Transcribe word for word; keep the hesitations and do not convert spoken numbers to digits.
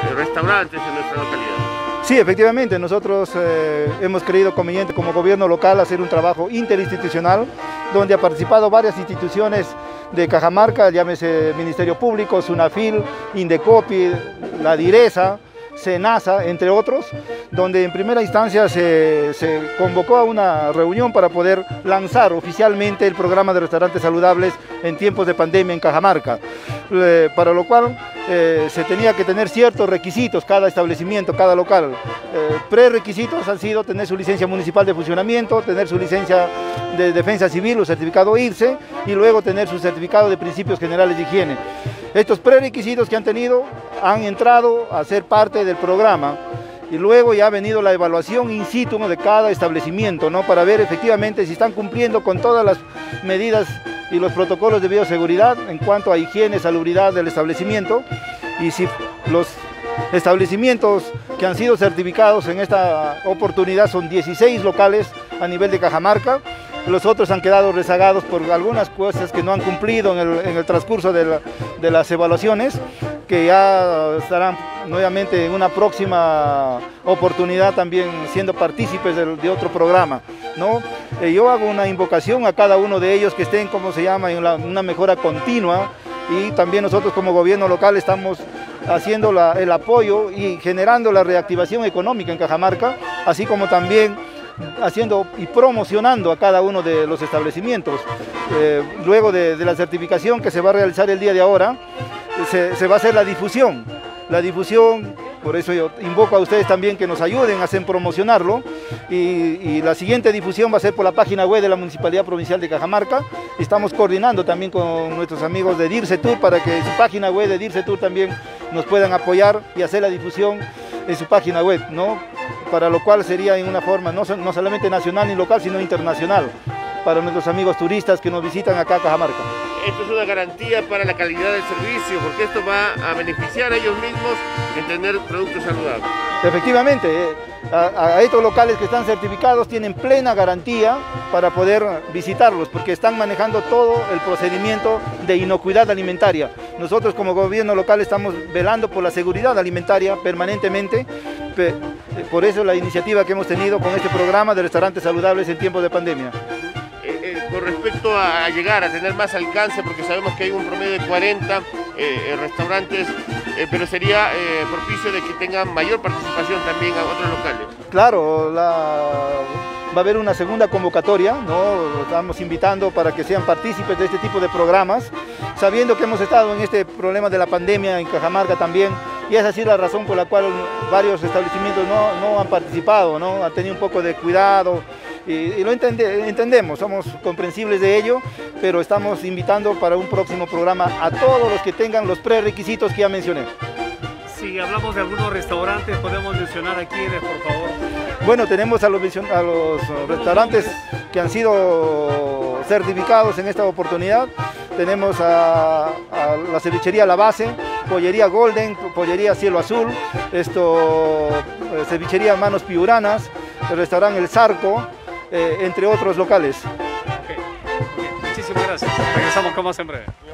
restaurantes en nuestra localidad. Sí, efectivamente, nosotros eh, hemos creído conveniente como gobierno local hacer un trabajo interinstitucional donde ha participado varias instituciones de Cajamarca, llámese Ministerio Público, SUNAFIL, Indecopi, la DIRESA, SENASA, entre otros, donde en primera instancia se, se convocó a una reunión para poder lanzar oficialmente el programa de restaurantes saludables en tiempos de pandemia en Cajamarca, eh, para lo cual eh, se tenía que tener ciertos requisitos cada establecimiento, cada local. Eh, prerequisitos han sido tener su licencia municipal de funcionamiento, tener su licencia de defensa civil o certificado I R S E y luego tener su certificado de principios generales de higiene. Estos prerequisitos que han tenido han entrado a ser parte del programa y luego ya ha venido la evaluación in situ de cada establecimiento, ¿no? Para ver efectivamente si están cumpliendo con todas las medidas y los protocolos de bioseguridad en cuanto a higiene y salubridad del establecimiento, y si los establecimientos que han sido certificados en esta oportunidad son dieciséis locales a nivel de Cajamarca. Los otros han quedado rezagados por algunas cosas que no han cumplido en el, en el transcurso de, la, de las evaluaciones, que ya estarán nuevamente en una próxima oportunidad también siendo partícipes de, de otro programa, ¿no? Eh, yo hago una invocación a cada uno de ellos que estén, como se llama, en la, una mejora continua, y también nosotros como gobierno local estamos haciendo la, el apoyo y generando la reactivación económica en Cajamarca, así como también haciendo y promocionando a cada uno de los establecimientos. Eh, luego de, de la certificación que se va a realizar el día de ahora, se, se va a hacer la difusión. La difusión, por eso yo invoco a ustedes también que nos ayuden a hacer promocionarlo, y, y la siguiente difusión va a ser por la página web de la Municipalidad Provincial de Cajamarca. Estamos coordinando también con nuestros amigos de DIRSETUR para que en su página web de DIRSETUR también nos puedan apoyar y hacer la difusión en su página web, ¿no? Para lo cual sería en una forma no, no solamente nacional ni local, sino internacional, para nuestros amigos turistas que nos visitan acá a Cajamarca. Esto es una garantía para la calidad del servicio, porque esto va a beneficiar a ellos mismos en tener productos saludables. Efectivamente, eh, a, a estos locales que están certificados tienen plena garantía para poder visitarlos, porque están manejando todo el procedimiento de inocuidad alimentaria. Nosotros como gobierno local estamos velando por la seguridad alimentaria permanentemente, por eso la iniciativa que hemos tenido con este programa de restaurantes saludables en tiempos de pandemia. Con respecto a llegar a tener más alcance, porque sabemos que hay un promedio de cuarenta eh, restaurantes, eh, pero sería eh, propicio de que tengan mayor participación también a otros locales. Claro, la... va a haber una segunda convocatoria, ¿no? Estamos invitando para que sean partícipes de este tipo de programas, sabiendo que hemos estado en este problema de la pandemia en Cajamarca también, y esa ha sido la razón por la cual varios establecimientos no, no han participado, ¿no? Han tenido un poco de cuidado. Y, y lo entende, entendemos, somos comprensibles de ello, pero estamos invitando para un próximo programa a todos los que tengan los prerequisitos que ya mencioné. Si hablamos de algunos restaurantes, podemos mencionar aquí, por favor. Bueno, tenemos a los, a los restaurantes que han sido certificados en esta oportunidad. Tenemos a, a la cevichería La Base, pollería Golden, pollería Cielo Azul, esto, cevichería Manos Piuranas, el restaurante El Zarco, Eh, entre otros locales. Okay. Muchísimas gracias. Regresamos con más en breve.